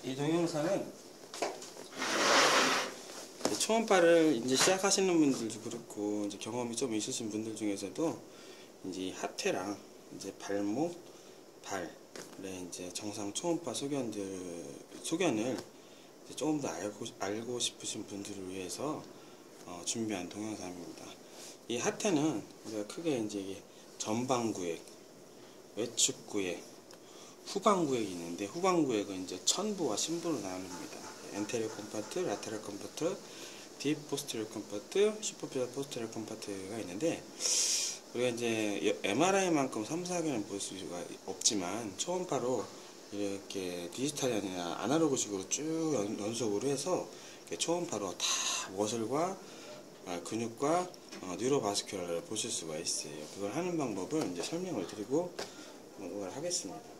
이 동영상은 초음파를 이제 시작하시는 분들도 그렇고 이제 경험이 좀 있으신 분들 중에서도 이제 하태랑 이제 발목, 발의 이제 정상 초음파 소견을 이제 조금 더 알고 싶으신 분들을 위해서 준비한 동영상입니다. 이 하태는 우리가 크게 이제 이게 전방구획, 외축구획, 후방구획이 있는데, 후방구획은 이제 천부와 심부로 나눕니다. 엔테리어 컴파트, 라테럴 컴파트, 딥 포스테리어 컴파트, 슈퍼피셜 포스테리어 컴파트가 있는데, 우리가 이제 MRI만큼 섬세하게는 볼 수가 없지만 초음파로 이렇게 디지털이 아니라 아날로그식으로 쭉 연속으로 해서 초음파로 다 머슬과 근육과 뉴로바스큘러를 보실 수가 있어요. 그걸 하는 방법을 이제 설명을 드리고 그걸 하겠습니다.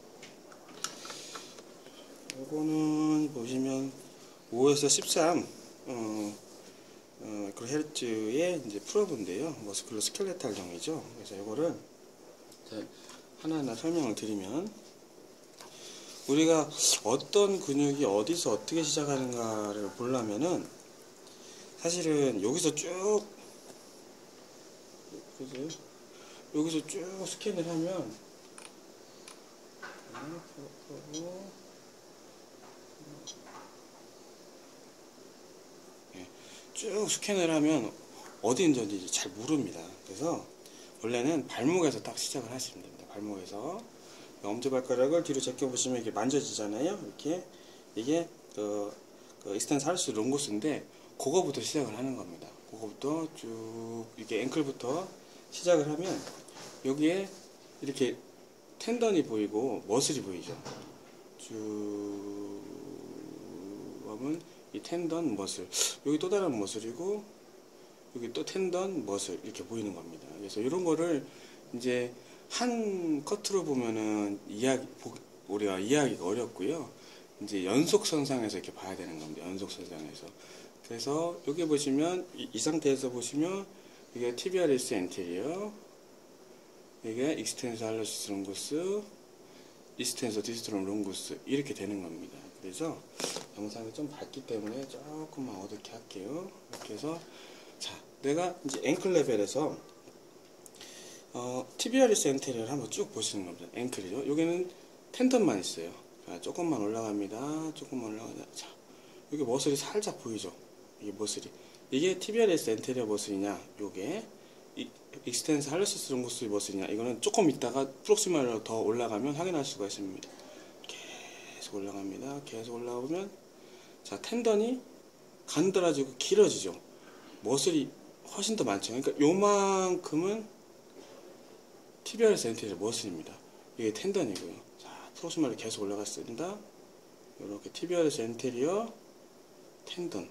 요거는 보시면 5에서 13 헤르츠의 이제 프로브인데요. 머스큘러 스켈레탈형이죠. 그래서 요거를 하나하나 설명을 드리면, 우리가 어떤 근육이 어디서 어떻게 시작하는가를 보려면은 사실은 여기서 쭉 스캔을 하면 쭉 스캔을 하면 어디인지 잘 모릅니다. 그래서 원래는 발목에서 딱 시작을 하시면 됩니다. 발목에서 엄지발가락을 뒤로 제껴보시면 이렇게 만져지잖아요. 이렇게 이게 익스텐스 할루스 롱구스인데 그거부터 시작을 하는 겁니다. 그거부터 쭉 이렇게 앵클부터 시작을 하면 여기에 이렇게 텐던이 보이고 머슬이 보이죠. 쭉 하면 이 텐던 머슬, 여기 또 다른 머슬이고 여기 또 텐던 머슬 이렇게 보이는 겁니다. 그래서 이런 거를 이제 한 커트로 보면은 우리가 이해하기가 어렵고요. 이제 연속선상에서 이렇게 봐야 되는 겁니다. 연속선상에서. 그래서 여기 보시면 이 상태에서 보시면 이게 티비아리스 엔테리어, 이게 익스텐서 할로시스 롱구스, 익스텐서 디스트롬 롱구스 이렇게 되는 겁니다. 그래서 영상이 좀 밝기 때문에 조금만 어둡게 할게요. 이렇게 해서 내가 이제 앵클 레벨에서 티비아리스 엔테리어를 한번 쭉 보시는 겁니다. 앵클이죠. 여기는 텐던만 있어요. 조금만 올라갑니다. 조금만 올라가자. 자, 여기 머슬이 살짝 보이죠. 이게 머슬이. 이게 티비아리스 엔테리어 머슬이냐, 요게 익스텐스 할로시스 롱구스 머슬이냐, 이거는 조금 있다가 프록시말로 더 올라가면 확인할 수가 있습니다. 계속 올라갑니다. 계속 올라오면 텐던이 간드러지고 길어지죠. 머슬이 훨씬 더 많죠. 그러니까 요만큼은 티비아리스 엔테리어 머슬입니다. 이게 텐던이고요. 프록시말로 계속 올라갔습니다. 이렇게 티비아리스 엔테리어 텐던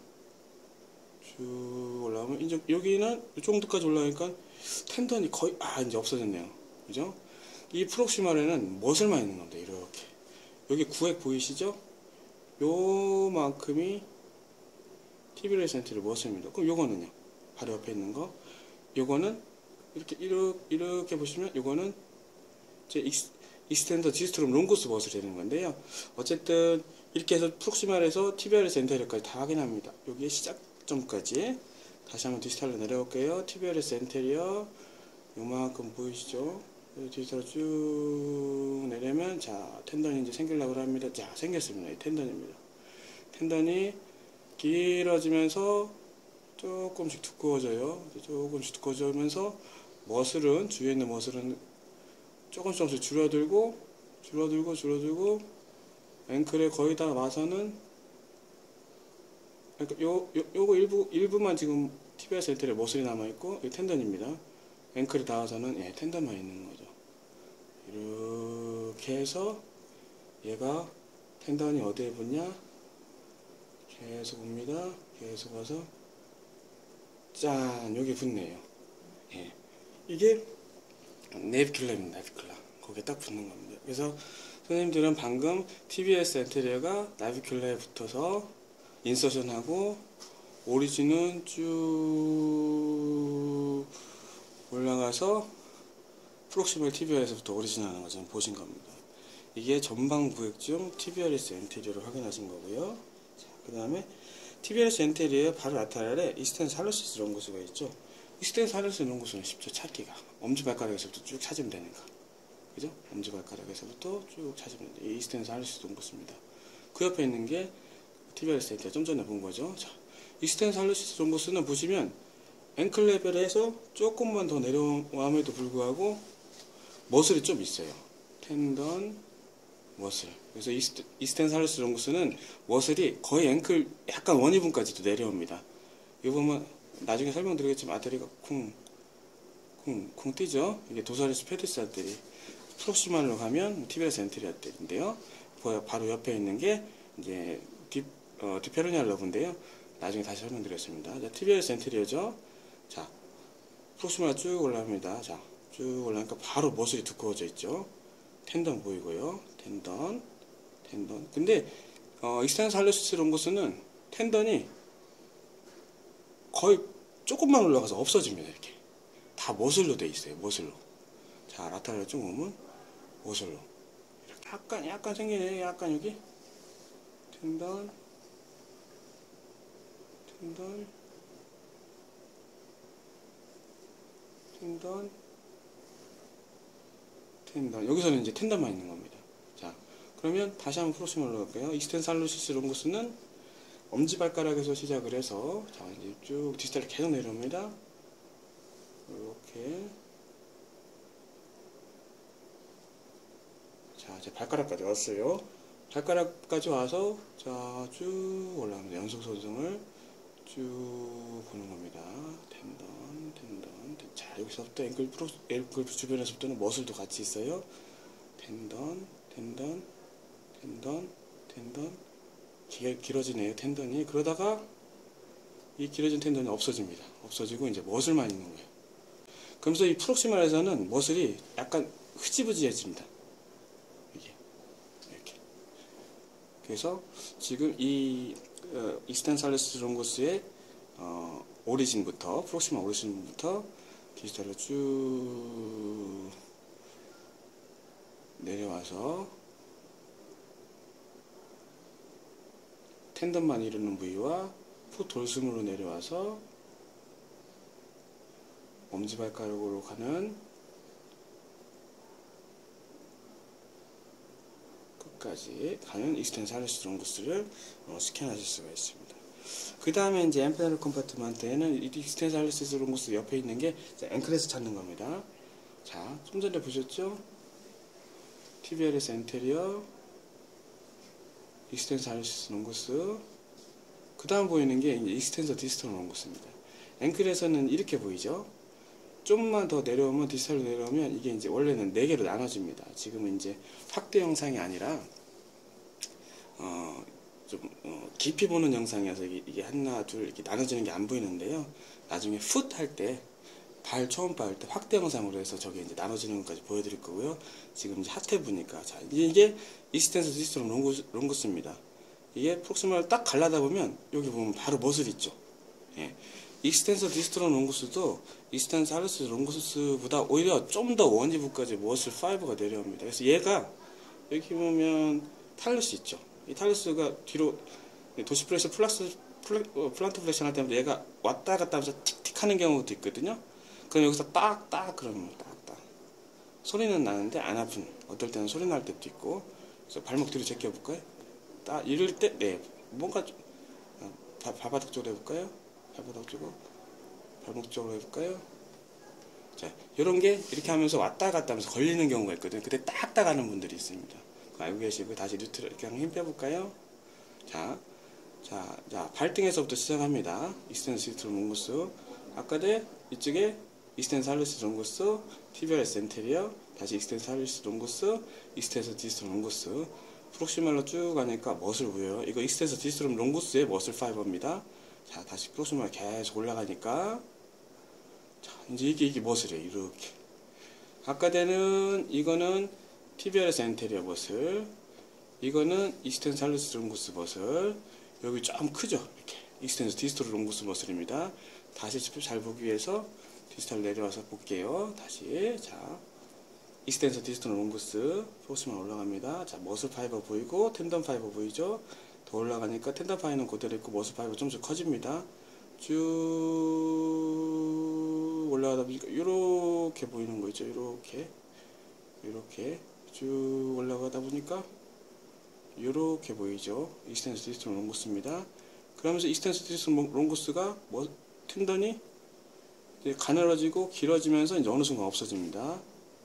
쭉 올라오면 이제 여기는 이 정도까지 올라가니까 텐던이 거의 이제 없어졌네요. 그죠? 이 프록시말에는 머슬만 있는 겁니다. 이렇게 여기 구획 보이시죠? 요만큼이 티비아리스 엔테리어 머슬입니다. 그럼 요거는요? 바로 옆에 있는 거, 요거는 이렇게 보시면 요거는 제 익스텐더 디스트롬 롱구스 머슬이 되는 건데요. 어쨌든 이렇게 해서 프록시말에서 티비아리스 엔테리어까지 다 확인합니다. 여기에 시작점까지 다시 한번 디지털로 내려올게요. 티비아리스 엔테리어 요만큼 보이시죠? 디지털로 쭉 내려면 텐던이 이제 생기려고 합니다. 생겼습니다. 이 텐던입니다. 텐던이 길어지면서 조금씩 두꺼워져요. 조금씩 두꺼워지면서 머슬은, 주위에 있는 머슬은 조금씩 줄어들고 앵클에 거의 다 와서는, 그러니까 요거 일부만 지금 티비아리스 엔테리어 머슬이 남아있고 이 텐던입니다. 앵클이 닿아서는 텐던만 있는 거죠. 이렇게 해서 얘가 텐던이 어디에 붙냐, 계속 옵니다. 계속 와서 여기 붙네요. 이게 네비큘라입니다. 네비큘라. 거기에 딱 붙는 겁니다. 그래서 선생님들은 방금 TBS 엔테리어가 나비큘라에 붙어서 인서션하고 오리진은 쭉 올라가서 프록시멀 TBR에서부터 오리진 하는 거 지금 보신 겁니다. 이게 전방 부액 중 TBRS 엔테리어를 확인하신 거고요. 그 다음에 TBRS 엔테리어 바로 나타날 아래 이스텐스 할로시스 롱구스가 있죠. 이스텐스 할로시스 롱구스는 쉽죠, 찾기가. 엄지발가락에서부터 쭉 찾으면 되는 거. 그죠? 엄지발가락에서부터 쭉 찾으면 돼요. 이 이스텐스 할로시스 롱구스입니다. 그 옆에 있는 게 TBRS 엔테리어 좀 전에 본 거죠. 자, 이스텐스 할로시스 롱구스는 보시면 앵클 레벨에서 조금만 더 내려옴에도 불구하고 머슬이 좀 있어요. 텐던, 머슬. 그래서 이스텐스 할로시스 롱구스는 머슬이 거의 앵클 약간 원위분까지도 내려옵니다. 이거 보면 나중에 설명드리겠지만 아테리가 쿵 뛰죠. 이게 도사리스 페디스 아테리. 프록시말로 가면 TBRS 엔테리어 아테리인데요. 바로 옆에 있는 게 이제 디페르니알 러브인데요. 나중에 다시 설명드리겠습니다. 자, TBRS 엔테리어죠. 자, 프록시말 쭉 올라갑니다. 자, 쭉 올라가니까 바로 머슬이 두꺼워져 있죠. 텐던 보이고요. 텐던. 근데 이스텐스 할로시스 롱구스는 텐던이 거의 조금만 올라가서 없어집니다. 이렇게 다 머슬로 돼 있어요. 머슬로. 자, 라타를 쭉 보면 머슬로 이렇게 약간 생기네. 약간 여기 텐던. 여기서는 이제 텐던만 있는 겁니다. 자, 그러면 다시 한번 프록시멀로 갈까요? 이스텐스 할로시스 롱구스는 엄지발가락에서 시작을 해서 자, 이제 쭉 디스탈로 계속 내려옵니다. 이렇게. 자, 이제 발가락까지 왔어요. 발가락까지 와서 자, 쭉 올라갑니다. 연속 소정을 쭉 보는 겁니다. 텐던. 자, 여기서부터 앵클 주변에서부터는 머슬도 같이 있어요. 텐던. 길어지네요, 텐던이. 그러다가 이 길어진 텐던이 없어집니다. 없어지고 이제 머슬만 있는 거예요. 그러면서 이 프록시말에서는 머슬이 약간 흐지부지해집니다. 이렇게. 그래서 지금 이 이스텐스 할로시스 롱구스의 오리진부터 프록시말 오리진부터 디지털로 쭉 내려와서 텐던만 이루는 부위와 풋 돌숨으로 내려와서 엄지발가락으로 가는 끝까지 가는 이스텐스 할로시스 롱구스를 스캔하실 수가 있습니다. 그 다음에 이제 엠페널 컴파트먼트에는 이 이스텐스 할로시스 롱구스 옆에 있는 게 앵클에서 찾는 겁니다. 자, 좀 전에 보셨죠? TBRS 엔테리어, 이스텐스 할로시스 롱구스. 그 다음 보이는 게 이제 이스텐서 디스털 롱구스입니다. 앵클에서는 이렇게 보이죠? 좀만 더 내려오면, 디스털로 내려오면 이게 이제 원래는 4개로 나눠집니다. 지금은 이제 확대 영상이 아니라 깊이 보는 영상이어서 이게 하나 둘 이렇게 나눠지는 게 안 보이는데요. 나중에 풋 할 때, 발 초음파 할 때 확대 영상으로 해서 저게 이제 나눠지는 것까지 보여드릴 거고요. 지금 이제 핫해 보니까. 자, 이게 이스텐서 디스털 롱구스입니다. 이게 프록시멀을 딱 갈라다 보면 여기 보면 바로 머슬 있죠. 예. 이스텐서 디스털 롱구스도 이스텐스 할로시스 롱구스보다 오히려 좀 더 원위부까지 머슬 5가 내려옵니다. 그래서 얘가 여기 보면 탈루스 있죠. 이 탈루스가 뒤로 도시 프레셔 플란트 플렉션 할 때마다 얘가 왔다 갔다 하면서 틱틱 하는 경우도 있거든요. 그럼 여기서 딱딱 그러면 딱딱 소리는 나는데 안 아픈, 어떨 때는 소리 날 때도 있고. 그래서 발목 뒤로 제껴 볼까요? 딱 이럴 때 뭔가 발바닥 쪽으로 해볼까요? 발바닥 쪽으로, 발목 쪽으로 해볼까요? 자, 요런 게 이렇게 하면서 왔다 갔다 하면서 걸리는 경우가 있거든요. 그때 딱딱 하는 분들이 있습니다. 알고 계시고, 다시 뉴트럴 이렇게 한번 힘 빼볼까요? 자, 발등에서부터 시작합니다. 이스텐스 디스털 롱구스. 아까도 이쪽에 이스텐스 할로시스 롱구스, TBRS 엔테리어, 다시 이스텐스 할로시스 롱구스, 이스텐스 디스털 롱구스. 프록시말로 쭉 가니까 머슬 보여요. 이거 이스텐서 디스털 롱구스의 머슬 파이버입니다. 자, 다시 프록시말 계속 올라가니까, 자, 이제 이게 머슬이에요. 이렇게. 아까 때는 이거는 TBRS 엔테리어 머슬, 이거는 이스텐스 할로시스 롱구스 머슬. 여기 좀 크죠? 이렇게. 이스텐서 디스털 롱구스 머슬입니다. 다시 잘 보기 위해서 디스털 내려와서 볼게요. 다시. 자, 익스텐서 디스턴 롱구스 프록시말 올라갑니다. 자, 머슬 파이버 보이고 텐던 파이버 보이죠? 더 올라가니까 텐던 파이버는 그대로 있고 머슬 파이버 좀씩 커집니다. 쭉 올라가다 보니까 이렇게 보이는 거 있죠? 이렇게 쭉 올라가다 보니까 이렇게 보이죠? 익스텐서 디스턴 롱구스입니다. 그러면서 익스텐서 디스턴 롱구스가 텐던이 가늘어지고 길어지면서 이제 어느 순간 없어집니다.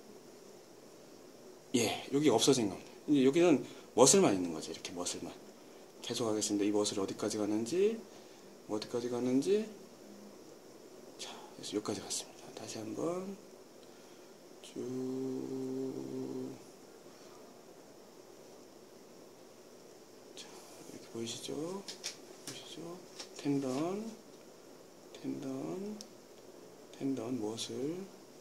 예, 여기 없어진 겁니다. 이제 여기는 머슬만 있는 거죠. 이렇게 머슬만. 계속 하겠습니다. 이 머슬이 어디까지 가는지, 자, 그래서 여기까지 갔습니다. 다시 한번 쭉. 자, 이렇게 보이시죠? 텐던, 머슬,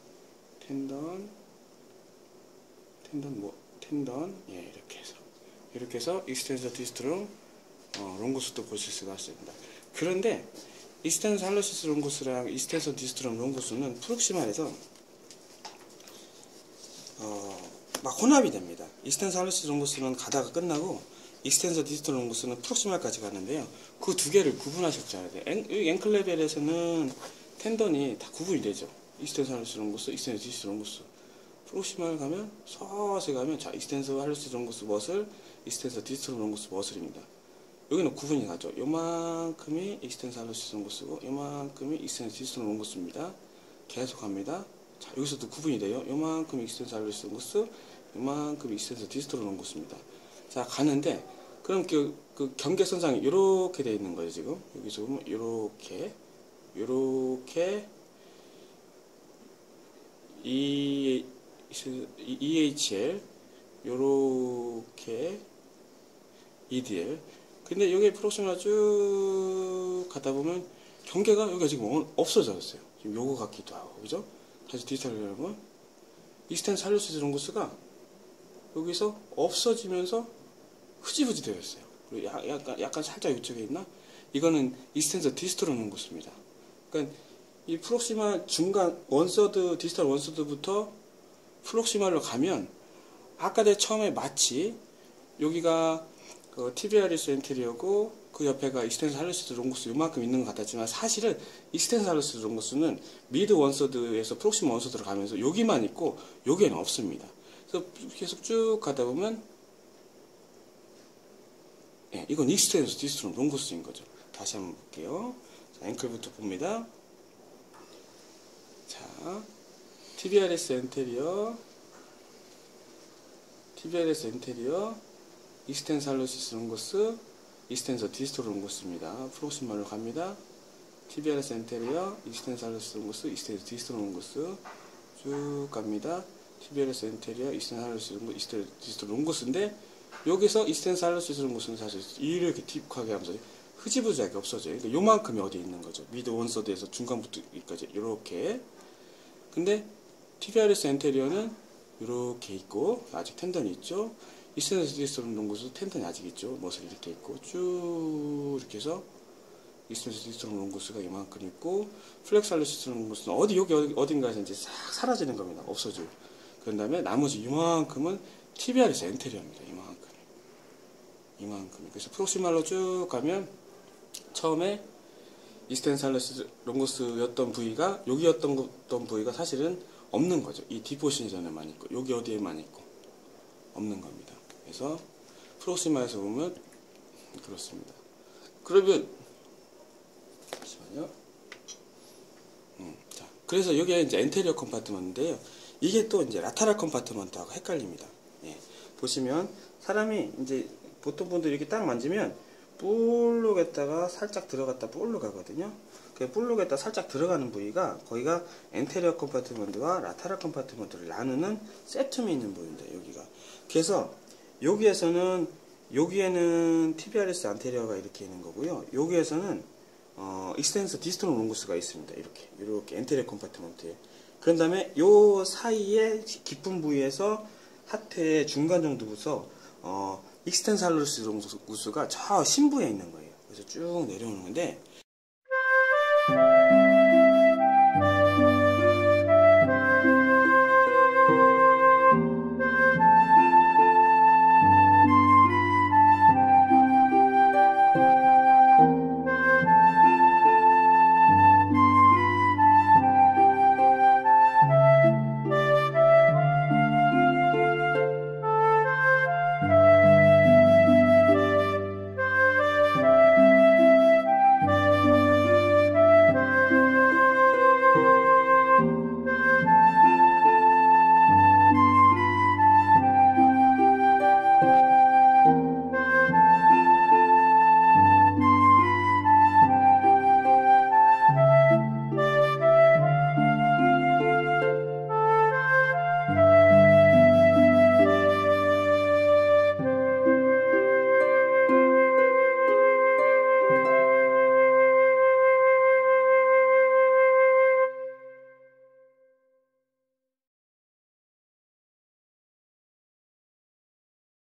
텐던, 예, 이렇게 해서 익스텐서 디스트론 롱구스도 보실 수가 있습니다. 그런데 익스텐서 할로시스 롱구스랑 익스텐서 디스트론 롱구스는 프록시말에서 막 혼합이 됩니다. 익스텐서 할로시스 롱구스는 가다가 끝나고 익스텐서 디스트론 롱구스는 프록시말까지 가는데요. 그 두 개를 구분하실 줄 알아야 돼요. 앵클 레벨에서는 텐던이 다 구분이 되죠. 익스텐서 할로시스 롱구스, 익스텐서 디스트론 롱구스. 프록시말 가면 서서히 가면 자, 익스텐서 할로시스 롱구스 머슬, 익스텐서 디스트론 롱구스 머슬입니다. 여기는 구분이 가죠. 요만큼이 익스텐서 할로시스 롱구스고 요만큼이 익스텐서 디스트론 롱구스입니다. 계속 갑니다. 자, 여기서도 구분이 돼요. 요만큼이 익스텐서 할로시스 롱구스, 요만큼이 익스텐서 디스트론 롱구스입니다. 자, 가는데 그럼 그 경계선상이 이렇게 되어 있는 거예요. 지금 여기서 보면 이렇게 EHL 요렇게 EDL. 근데 여기 프록시말 쭉 가다 보면 경계가 여기가 지금 없어졌어요. 지금 요거 같기도 하고, 그죠? 다시 디지털 여러분, 익스텐서 할로시스 롱구스가 여기서 없어지면서 흐지부지 되었어요. 그리고 약간 살짝 이쪽에 있나? 이거는 익스텐서 디스트론 롱구스입니다. 그러니까 이 프록시말 중간 원서드, 디지털 원서드부터 프록시말로 가면 아까 내 처음에 마치 여기가 그 티비아리스 엔테리어고 그 옆에가 익스텐서 할로시스 롱구스 요만큼 있는 것 같았지만 사실은 익스텐서 할로시스 롱구스는 미드 원서드에서 프록시말 원서드로 가면서 여기만 있고 여기에는 없습니다. 그래서 계속 쭉 가다 보면 예, 이건 익스텐서 디스트론 롱구스인 거죠. 다시 한번 볼게요. 자, 앵클부터 봅니다. 자, TBRS 엔테리어, 익스텐서 할로시스 롱구스, 익스텐서 디스트론 롱구스입니다. 프록시말로 갑니다. TBRS 엔테리어, 익스텐서 할로시스 롱구스, 익스텐서 디스트론 롱구스 쭉 갑니다. TBRS 엔테리어, 익스텐서 할로시스 롱구스, 익스텐서 디스트론 롱구스인데 여기서 익스텐서 할로시스 롱구스는 사실 이렇게 딥하게 하면서 흐지부지하게 없어져요. 그러니까 요만큼이 어디 있는 거죠. 미드 원서드에서 중간부터 여기까지 이렇게. 근데 TBRS 엔테리어는 이렇게 있고 아직 텐던이 있죠. 익스텐서 디스트론 롱구스 텐던이 아직 있죠. 머슬이 이렇게 있고 쭉 이렇게 해서 익스텐서 디스트론 롱구스가 이만큼 있고 플렉스 할로시스 롱구스는 여기 어딘가에서 이제 싹 사라지는 겁니다. 없어져요. 그런 다음에 나머지 이만큼은 TBRS 엔테리어입니다. 이만큼. 그래서 프록시말로 쭉 가면 처음에 익스텐서 할로시스 롱구스였던 부위가 여기였던 부위가 사실은 없는 거죠. 이 디포션전에만 있고 여기 어디에만 있고 없는 겁니다. 그래서 프록시마에서 보면 그렇습니다. 그러면 잠시만요. 자, 그래서 여기가 이제 엔테리어 컴파트먼트인데요. 이게 또 이제 라타랄 컴파트먼트하고 헷갈립니다. 예, 보시면 사람이 이제 보통 분들이 이렇게 딱 만지면 볼록에다가 살짝 들어갔다 볼록 가거든요. 그 볼록에다 살짝 들어가는 부위가 거기가 엔테리어 컴파트먼트와 라타랄 컴파트먼트를 나누는 세툼이 있는 부위입니다. 여기가. 그래서 여기에는 TBRS 안테리어가 이렇게 있는 거고요. 여기에서는 익스텐서 디스트론 롱구스가 있습니다. 이렇게 엔테리어 컴파트먼트에. 그런 다음에 요 사이에 깊은 부위에서 하트의 중간 정도부터 익스텐서 할로시스 롱구스가 저 신부에 있는 거예요. 그래서 쭉 내려오는 건데